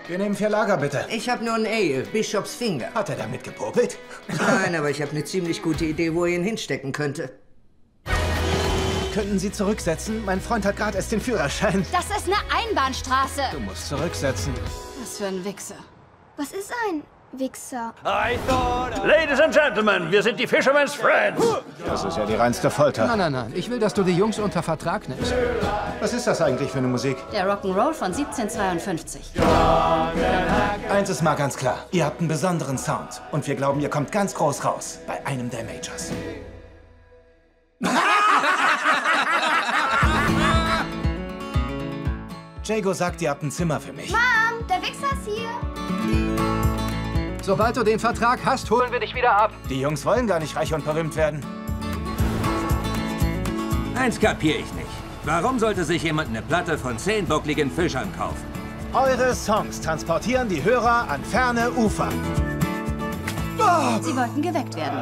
Wir nehmen 4 Lager, bitte. Ich habe nur ein Ale, Bishops Finger. Hat er damit gepopelt? Nein, aber ich habe eine ziemlich gute Idee, wo er ihn hinstecken könnte. Könnten Sie zurücksetzen? Mein Freund hat gerade erst den Führerschein. Das ist eine Einbahnstraße. Du musst zurücksetzen. Was für ein Wichser. Was ist ein Wichser? Ladies and Gentlemen, wir sind die Fisherman's Friends. Das ist ja die reinste Folter. Nein. Ich will, dass du die Jungs unter Vertrag nimmst. Was ist das eigentlich für eine Musik? Der Rock'n'Roll von 1752. Eins ist mal ganz klar. Ihr habt einen besonderen Sound. Und wir glauben, ihr kommt ganz groß raus. Bei einem der Majors. Jago sagt, ihr habt ein Zimmer für mich. Mom, der Wichser ist hier. Sobald du den Vertrag hast, holen wir dich wieder ab. Die Jungs wollen gar nicht reich und berühmt werden. Eins kapiere ich nicht. Warum sollte sich jemand eine Platte von 10 buckligen Fischern kaufen? Eure Songs transportieren die Hörer an ferne Ufer. Sie wollten geweckt werden.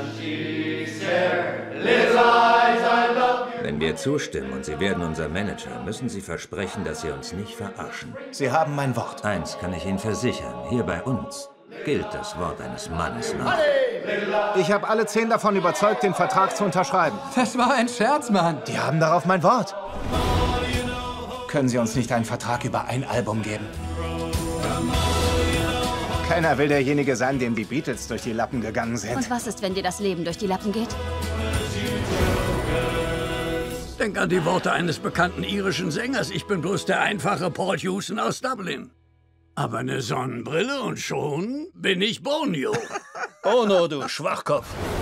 Wenn wir zustimmen und Sie werden unser Manager, müssen Sie versprechen, dass Sie uns nicht verarschen. Sie haben mein Wort. Eins kann ich Ihnen versichern, hier bei uns gilt das Wort eines Mannes noch. Ich habe alle 10 davon überzeugt, den Vertrag zu unterschreiben. Das war ein Scherz, Mann. Die haben darauf mein Wort. Können Sie uns nicht einen Vertrag über ein Album geben? Keiner will derjenige sein, dem die Beatles durch die Lappen gegangen sind. Und was ist, wenn dir das Leben durch die Lappen geht? Denk an die Worte eines bekannten irischen Sängers. Ich bin bloß der einfache Paul Hewson aus Dublin. Aber eine Sonnenbrille und schon bin ich Borneo. Oh no, du Schwachkopf.